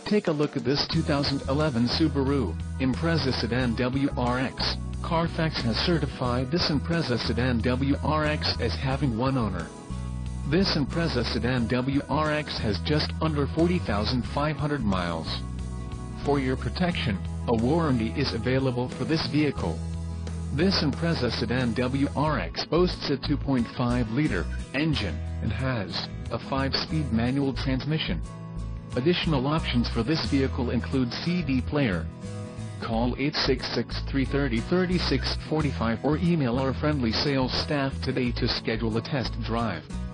Take a look at this 2011 Subaru Impreza Sedan WRX. Carfax has certified this Impreza Sedan WRX as having one owner. This Impreza Sedan WRX has just under 40,500 miles. For your protection, a warranty is available for this vehicle. This Impreza Sedan WRX boasts a 2.5-liter engine and has a 5-speed manual transmission. Additional options for this vehicle include CD player. Call 866-330-3645 or email our friendly sales staff today to schedule a test drive.